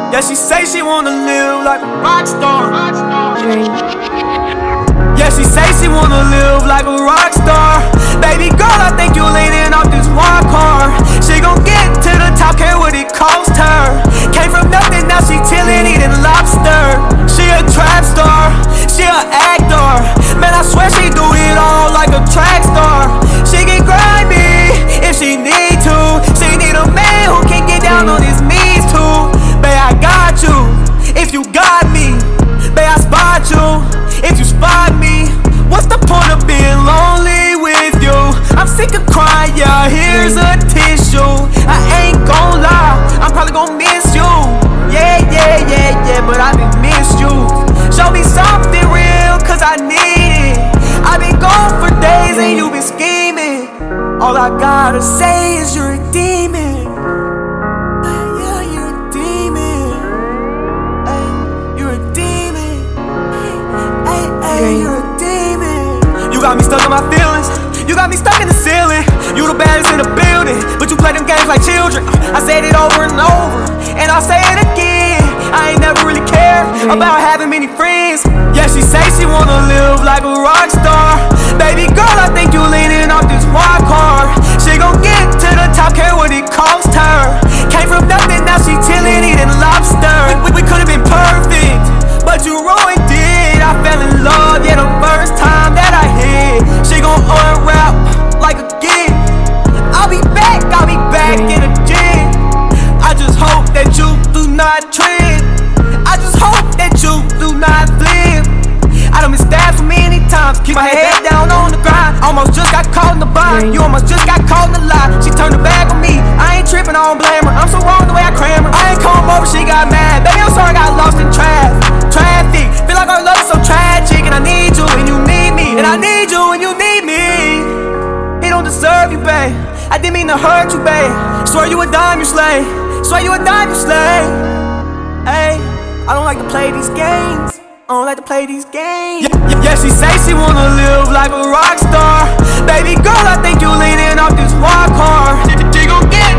Yeah, she say she wanna live like a rock star. Yeah, she say she wanna live like a rock star. Baby girl, I think you leaning off this walk hard. She gon' get to the top, care what it cost her. Came from nothing, now she chillin', eating lobster. She a trap star, she a actor. Man, I swear she do it all like a track star. She get grimy if she need to. She need a man who can get down on his knees too. Babe, I got you if you got me. Babe, I spot you if you spot me. What's the point of being lonely with you? I'm sick of crying, yeah, here's a tissue. I ain't gon' lie, I'm probably gon' miss you. Yeah, but I been miss you. Show me something real, cause I need it. I've been gone for days and you been scheming. All I gotta say is you're a demon. Yeah, you're a demon. You're a demon. You're a demon. You got me stuck in my feelings. You got me stuck in the ceiling. You the baddest in the building, but you play them games like children. I said it over and over, and I'll say it again. I ain't never really cared about having many friends. Yeah, she say she wanna live like a rock star. Baby girl, I think you leaning off this walk hard. She gon' get to the top, care what it cost her. Came from nothing, now she chillin', eating lobster. We could've been perfect, but you ruined it. I fell in love, yeah, the first time that I hit. She gon' unwrap like a gift. I'll be back in the gym. I just hope that you do not trip. I just hope that you do not flip. I done been stabbed so many times, keep my head down on the grind. Almost just got caught in the bind, you almost just got caught in the lie. She turned her back on me, I ain't tripping, I don't blame her. I'm so wrong the way I cram her. I ain't come over, she got mad. Baby, I'm sorry I got lost in traffic. Feel like our love is so tragic, and I need you and you need me, and I need you and you need me. He don't deserve you, babe. I didn't mean to hurt you, babe. Swear you a dime, you slay. Swear you a dime, you slay. Hey, I don't like to play these games. I don't like to play these games. Yeah, she say she wanna live like a rock star. Baby girl, I think you leaning off this walk hard. She gon' get